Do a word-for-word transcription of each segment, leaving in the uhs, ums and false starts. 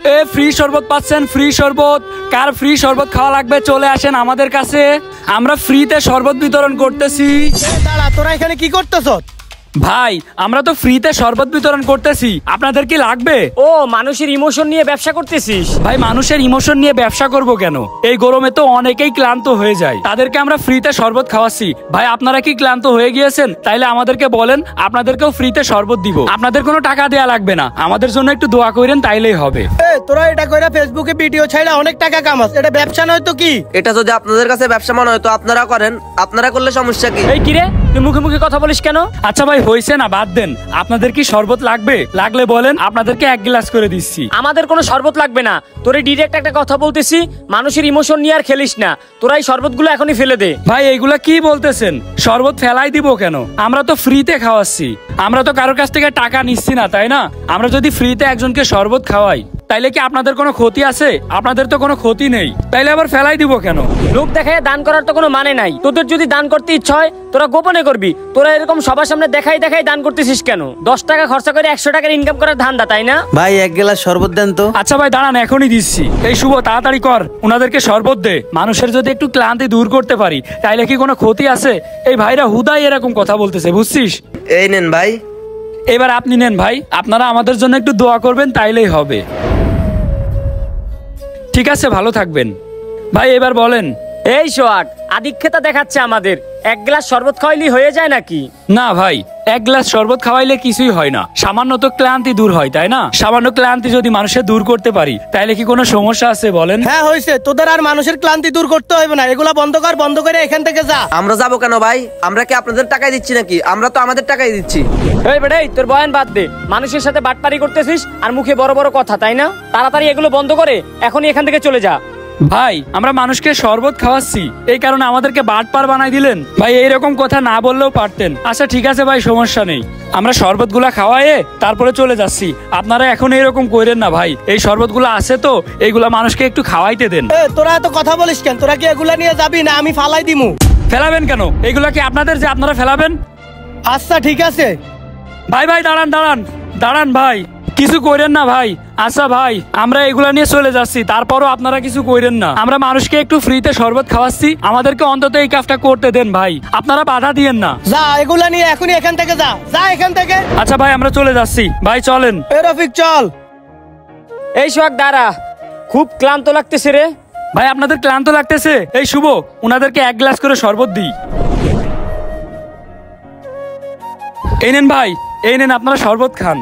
এ free শরবত পাচ্ছেন, free শরবত। কার ফ্রি শরবত খাওয়া লাগবে চলে আসেন আমাদের কাছে, আমরা ফ্রিতে শরবত বিতরণ করতেছি। দাঁড়া, তোরা এখানে কি করতেছ? ভাই আমরা তো ফ্রিতে শরবত বিতরণ করতেছি, আপনাদের কি লাগবে? ও মানুষের ইমোশন নিয়ে ব্যবসা করতেছিস? ভাই মানুষের ইমোশন নিয়ে ব্যবসা করব কেন? এই গরমে তো অনেকেই ক্লান্ত হয়ে যায়, তাদেরকে আমরা ফ্রিতে শরবত খাওয়াচ্ছি। ভাই আপনারা কি ক্লান্ত হয়ে গিয়েছেন? তাইলে আমাদেরকে বলেন, আপনাদেরকেও ফ্রিতে শরবত দিব। আপনাদের কোনো টাকা দেয়া লাগবে না, আমাদের জন্য একটু দোয়া করেন তাইলেই হবে। এ তোরা এটা কইরা ফেসবুকে ভিডিও ছাইড়া অনেক টাকা কামাস, এটা ব্যবসা নয় তো কি? এটা যদি আপনাদের কাছে ব্যবসা মনে হয় তো আপনারা করেন, আপনারা করলে সমস্যা কি? এই কিরে, তুই মুখে মুখে কথা বলিস কেন? আচ্ছা ভাই হইছে না, বাদ দেন। আপনাদের কি শরবত লাগবে? লাগলে বলেন, আপনাদেরকে এক গ্লাস করে দিচ্ছি। আমাদের কোনো শরবত লাগবে না, তোরে ডিরেক্ট একটা কথা বলতেছি, মানুষের ইমোশন নিয়ে আর খেলিস না। তোরা এই শরবতগুলো এখনই ফেলে দে। ভাই এইগুলা কি বলতেছেন? শরবত ফেলাই দিব কেন? আমরা তো ফ্রিতে খাওয়াচ্ছি, আমরা তো কারোর কাছ থেকে টাকা নিচ্ছি না, তাই না? আমরা যদি ফ্রিতে একজনকে শরবত খাওয়াই তাইলে কি আপনাদের কোনো ক্ষতি আছে? আপনাদের তো কোনো ক্ষতি নেই, তাইলে আবার ফেলাই দিব কেন? লোক দেখায় দান করার তো কোনো মানে নাই। তোদের যদি দান করতে ইচ্ছা হয় তোরা গোপনে করবি, তোরা এরকম সবার সামনে দেখাই দেখাই দান করতেছিস কেন? দশ টাকা খরচা করে একশো টাকার ইনকাম করার ধান্দা, তাই না? ভাই এক গ্লাস শরবত দেন তো। আচ্ছা ভাই দাঁড়ান, এখনই দিচ্ছি। এই শুভ তাড়াতাড়ি কর, ওনাদেরকে শরবত দে। মানুষের যদি একটু ক্লান্তি দূর করতে পারি তাইলে কি কোনো ক্ষতি আছে? এই ভাইরা হুদাই এরকম কথা বলতেছে, বুঝছিস? এই নেন ভাই। এবার আপনি নেন ভাই, আপনারা আমাদের জন্য একটু দোয়া করবেন তাইলেই হবে। ঠিক আছে, ভালো থাকবেন। ভাই এবার বলেন। এই সোহাগ, আদিক্ষেতা দেখাচ্ছে আমাদের। এক গ্লাস শরবত খাওয়াইলি হয়ে যায় নাকি? না ভাই, এক গ্লাস শরবত খাওয়াইলে কিছুই হয় না, সামান্য তো ক্লান্তি দূর হয়, তাই না? সামান্য ক্লান্তি যদি মানুষের দূর করতে পারি তাইলে কি কোনো সমস্যা আছে বলেন? হ্যাঁ হইছে, তোদের আর মানুষের ক্লান্তি দূর করতে হবে না। এগুলা বন্ধ কর, বন্ধ করে এখান থেকে যা। আমরা যাবো কেন ভাই? আমরা কি আপনাদের টাকাই দিচ্ছি নাকি? আমরা তো আমাদের টাকাই দিচ্ছি। এই বেটাই, তোর বয়ান বাদ দে। মানুষের সাথে বাটপারি করতেছিস আর মুখে বড় বড় কথা, তাই না? তাড়াতাড়ি এগুলো বন্ধ করে এখনই এখান থেকে চলে যা। ভাই আমরা মানুষকে শরবত খাওয়াচ্ছি, এই কারণে আমাদেরকে বাটপার বানাই দিলেন? ভাই এইরকম কথা না বললেও পারতেন। আচ্ছা ঠিক আছে ভাই, সমস্যা নেই, আমরা শরবত গুলা খাওয়ায়ে তারপরে চলে যাচ্ছি। আপনারা এখন এইরকম করেন না ভাই, এই শরবত গুলা আছে তো, এইগুলা মানুষকে একটু খাওয়াইতে দেন। এ তোরা এত কথা বলিস কেন? তোরা কি এগুলা নিয়ে যাবি না আমি ফালাই দিমু? ফেলাবেন কেন? এইগুলা কি আপনাদের যে আপনারা ফেলাবেন? আচ্ছা ঠিক আছে। ভাই ভাই দাঁড়ান দাঁড়ান দাঁড়ান ভাই, কিছু কইরেন না ভাই। আচ্ছা ভাই, আমরা এগুলা নিয়ে চলে যাচ্ছি, তারপরও আপনারা কিছু কইরেন না। আমরা মানুষকে একটু ফ্রিতে শরবত খাওয়াচ্ছি, আমাদেরকে অন্তত এই কাজটা করতে দেন ভাই, আপনারা বাধা দিয়েন না। যা, এগুলা নিয়ে এখনই এখান থেকে যা, যা এখান থেকে। আচ্ছা ভাই আমরা চলে যাচ্ছি, ভাই চলেন। এ রফিক চল। এই সোহাগ দাঁড়া, খুব ক্লান্ত লাগতেছে রে। ভাই আপনাদের ক্লান্ত লাগতেছে? এই শুভ, ওনাদেরকে এক গ্লাস করে শরবত দিই। এই নেন ভাই, এই নেন আপনারা শরবত খান।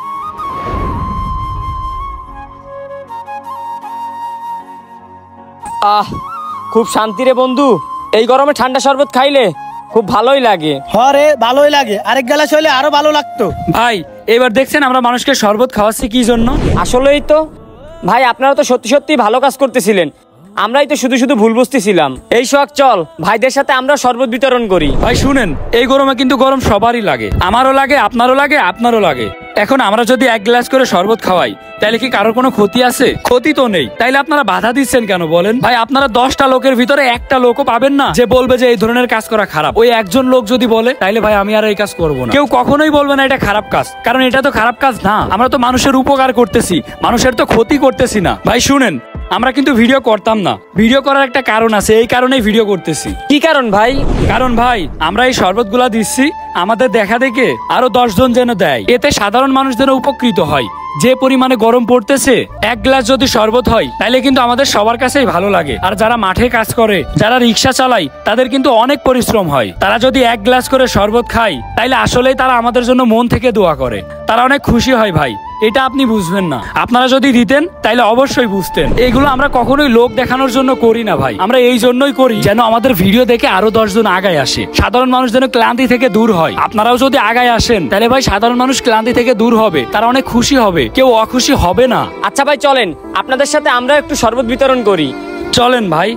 আহ, খুব শান্তি রে বন্ধু। এই গরমে ঠান্ডা শরবত খাইলে খুব ভালোই লাগে। হরে ভালোই লাগে, আরেক গ্লাস হইলে আরো ভালো লাগতো। ভাই এবার দেখছেন আমরা মানুষকে শরবত খাওয়াচ্ছি কি জন্য? আসলেই তো ভাই, আপনারা তো সত্যি সত্যি ভালো কাজ করতেছিলেন, আমরাই তো শুধু শুধু ভুল বুঝতেছিলাম। এই সোহাগ চল, ভাইদের সাথে আমরা শরবত বিতরণ করি। ভাই শুনেন, এই গরমে কিন্তু গরম সবারই লাগে, আমারও লাগে, আপনারও লাগে, আপনারও লাগে। এখন আমরা যদি এক গ্লাস করে শরবত খাওয়াই তাহলে কি কারোর কোনো ক্ষতি আছে? ক্ষতি তো নেই, তাইলে আপনারা বাধা দিচ্ছেন কেন বলেন? ভাই আপনারা দশটা লোকের ভিতরে একটা লোকও পাবেন না যে বলবে যে এই ধরনের কাজ করা খারাপ। ওই একজন লোক যদি বলে তাইলে ভাই আমি আর এই কাজ করবো না। কেউ কখনোই বলবে না এটা খারাপ কাজ, কারণ এটা তো খারাপ কাজ না। আমরা তো মানুষের উপকার করতেছি, মানুষের তো ক্ষতি করতেছি না। ভাই শুনেন, আমরা কিন্তু ভিডিও করতাম না, ভিডিও করার একটা কারণ আছে, এই কারণেই ভিডিও করতেছি। কি কারণ ভাই? কারণ ভাই আমরা এই শরবত গুলা দিচ্ছি, আমাদের দেখা দেখে আরো দশ জন যেন দেয়, এতে সাধারণ মানুষ যেন উপকৃত হয়। যে পরিমাণে গরম পড়তেছে, এক গ্লাস যদি শরবত হয় তাহলে কিন্তু আমাদের সবার কাছেই ভালো লাগে। আর যারা মাঠে কাজ করে, যারা রিক্সা চালায়, তাদের কিন্তু অনেক পরিশ্রম হয়। তারা যদি এক গ্লাস করে শরবত খায় তাইলে আসলেই তারা আমাদের জন্য মন থেকে দোয়া করে, তারা অনেক খুশি হয় ভাই। এটা আপনি বুঝবেন না, আপনারা যদি দিতেন তাইলে অবশ্যই বুঝতেন। এগুলো আমরা কখনোই লোক দেখানোর জন্য করি না ভাই, আমরা এই জন্যই করি যেন আমাদের ভিডিও দেখে আরো দশ জন আগায় আসে, সাধারণ মানুষ যেন ক্লান্তি থেকে দূর হয়। আপনারাও যদি আগায় আসেন তাহলে ভাই সাধারণ মানুষ ক্লান্তি থেকে দূর হবে, তারা অনেক খুশি হবে, কেউ অখুশি হবে না। আচ্ছা ভাই চলেন, আপনাদের সাথে আমরা একটু শরবত বিতরণ করি। চলেন ভাই।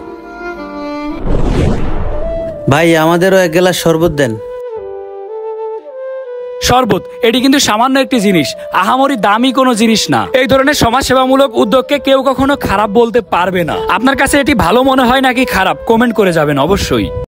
ভাই আমাদেরও এক গ্লাস শরবত দেন। শরবত এটি কিন্তু সামান্য একটি জিনিস, আহামরি দামি কোনো জিনিস না। এই ধরনের সমাজসেবামূলক উদ্যোগকে কেউ কখনো খারাপ বলতে পারবে না। আপনার কাছে এটি ভালো মনে হয় নাকি খারাপ, কমেন্ট করে যাবেন অবশ্যই।